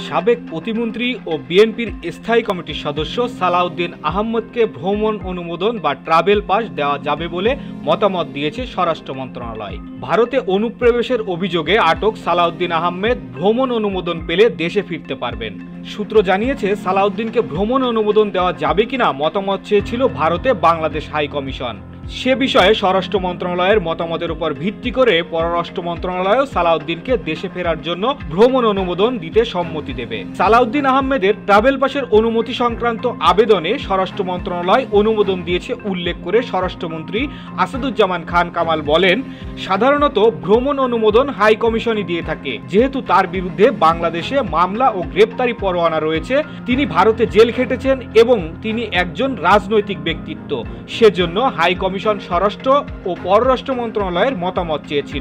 সাবেক প্রতিমন্ত্রী ও বিএনপির স্থায়ী কমিটির সদস্য সালাউদ্দিন আহমেদকে ভ্রমণ অনুমোদন বা ট্রাভেল পাস দেওয়া যাবে বলে মতামত দিয়েছে স্বরাষ্ট্র মন্ত্রণালয়। ভারতে অনুপ্রবেশের অভিযোগে আটক সালাউদ্দিন আহমেদ ভ্রমণ অনুমোদন পেলে দেশে ফিরতে পারবেন। সূত্র জানিয়েছে, সালাউদ্দিনকে ভ্রমণ অনুমোদন দেওয়া যাবে কিনা মতামত চেয়েছিল ভারতে বাংলাদেশ হাই কমিশন। সে বিষয়ে স্বরাষ্ট্র মন্ত্রণালয়ের মতামতের উপর ভিত্তি করে পররাষ্ট্র মন্ত্রণালয় সালাউদ্দিনকে দেশে ফেরার জন্য ভ্রমণ অনুমোদন দিতে সম্মতি দেবে। সালাউদ্দিন আহমেদের ট্রাভেল পাসের অনুমতি সংক্রান্ত আবেদনে স্বরাষ্ট্র মন্ত্রণালয় অনুমোদন দিয়েছে উল্লেখ করে স্বরাষ্ট্রমন্ত্রী আসাদুজ্জামান খান কামাল বলেন, সাধারণত ভ্রমণ অনুমোদন হাই কমিশনই দিয়ে থাকে। যেহেতু তার বিরুদ্ধে বাংলাদেশে মামলা ও গ্রেপ্তারি পরোয়ানা রয়েছে, তিনি ভারতে জেল খেটেছেন এবং তিনি একজন রাজনৈতিক ব্যক্তিত্ব, সেজন্য হাই কমিশন স্বরাষ্ট্র ও পররাষ্ট্র মন্ত্রণালয়ের মতামত চেয়েছিল।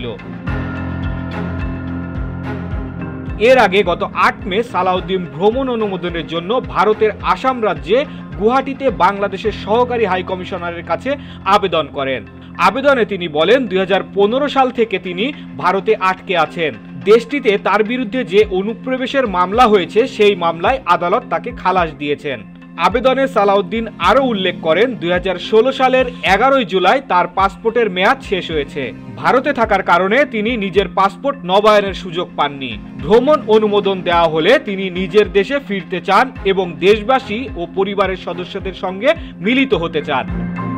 এর আগে গত ৮ মে সালাউদ্দিন ভ্রমণ অনুমোদনের জন্য ভারতের আসাম রাজ্যে গুয়াহাটিতে বাংলাদেশের সহকারী হাই কমিশনারের কাছে আবেদন করেন। আবেদনে তিনি বলেন, ২০১৫ সাল থেকে তিনি ভারতে আটকে আছেন। দেশটিতে তার বিরুদ্ধে যে অনুপ্রবেশের মামলা হয়েছে সেই মামলায় আদালত তাকে খালাস দিয়েছেন। আবেদনে সালাউদ্দিন আরও উল্লেখ করেন, ২০১৬ সালের ১১ জুলাই তার পাসপোর্টের মেয়াদ শেষ হয়েছে। ভারতে থাকার কারণে তিনি নিজের পাসপোর্ট নবায়নের সুযোগ পাননি। ভ্রমণ অনুমোদন দেওয়া হলে তিনি নিজের দেশে ফিরতে চান এবং দেশবাসী ও পরিবারের সদস্যদের সঙ্গে মিলিত হতে চান।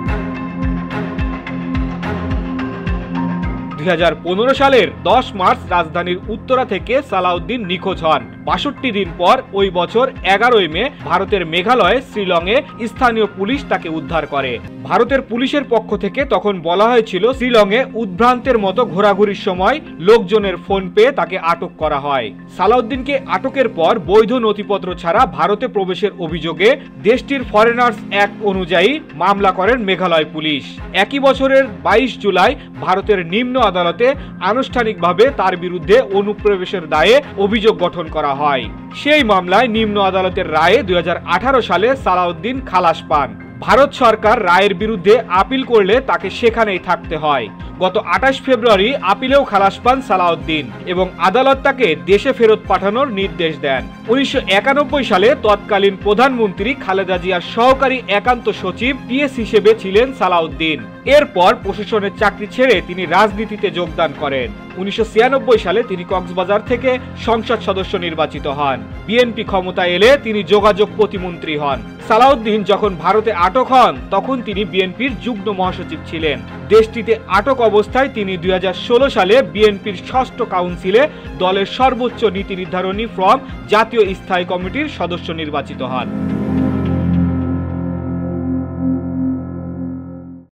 ২০১৫ সালের ১০ মার্চ রাজধানীর উত্তরা থেকে সালাউদ্দিন নিখোঁজ হন। ৬২ দিন পর ওই বছর ১১ মে ভারতের মেঘালয়ে শিলংয়ে স্থানীয় পুলিশ তাকে উদ্ধার করে। ভারতের পুলিশের পক্ষ থেকে তখন বলা হয়েছিল, শিলংয়ে উদ্ভ্রান্তের মতো ঘোরাঘুরির সময় লোকজনের ফোন পেয়ে তাকে আটক করা হয়। সালাউদ্দিনকে আটকের পর বৈধ নথিপত্র ছাড়া ভারতে প্রবেশের অভিযোগে দেশটির ফরেনার্স অ্যাক্ট অনুযায়ী মামলা করেন মেঘালয় পুলিশ। একই বছরের ২২ জুলাই ভারতের নিম্ন আদালতে আনুষ্ঠানিকভাবে তার বিরুদ্ধে অনুপ্রবেশের দায়ে অভিযোগ গঠন করা হয়। সেই মামলায় নিম্ন আদালতের রায়ে ২০১৮ সালে সালাউদ্দিন খালাস পান। ভারত সরকার রায়ের বিরুদ্ধে আপিল করলে তাকে সেখানেই থাকতে হয়। গত ২৮ ফেব্রুয়ারি আপিলেও খালাস পান সালাউদ্দিন এবং আদালত তাকে দেশে ফেরত পাঠানোর নির্দেশ দেন। ১৯৯১ সালে তৎকালীন প্রধানমন্ত্রী খালেদা জিয়ার সহকারী একান্ত সচিব পিএস হিসেবে ছিলেন সালাউদ্দিন। এরপর প্রশাসনের চাকরি ছেড়ে তিনি রাজনীতিতে যোগদান করেন। ১৯৯৬ সালে তিনি কক্সবাজার থেকে সংসদ সদস্য নির্বাচিত হন। বিএনপি ক্ষমতায় এলে তিনি যোগাযোগ প্রতিমন্ত্রী হন। সালাউদ্দিন যখন ভারতে আটক হন তখন তিনি বিএনপির যুগ্ম মহাসচিব ছিলেন। দেশটিতে আটক অবস্থায় তিনি ২০১৬ সালে বিএনপির ষষ্ঠ কাউন্সিলে দলের সর্বোচ্চ নীতি নির্ধারণী ফোরাম জাতীয় স্থায়ী কমিটির সদস্য নির্বাচিত হন।